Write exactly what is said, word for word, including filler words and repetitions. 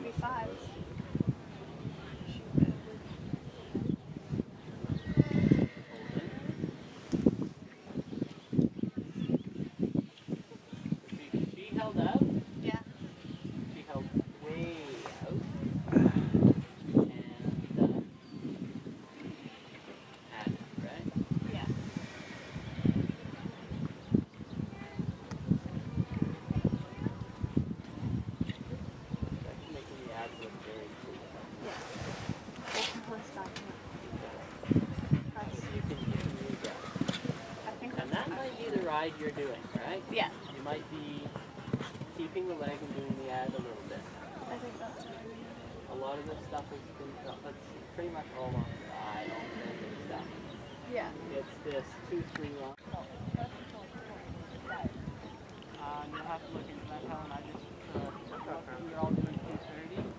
thirty-five. She held out? Yeah. She held way out. And uh, had it, right? Yeah. That's making the ads look very cool. Yeah. We'll stop now. You can, you can use that. I think And that might be the ride you're doing, right? Yeah. You might be keeping the leg and doing the ad a little bit. I think that's what I mean. A lot of this stuff has been, that's pretty much all on the side, all the stuff. Yeah. It's this two three one. Uh, you'll have to look into that, Helen. I just, uh, we were all doing two thirty.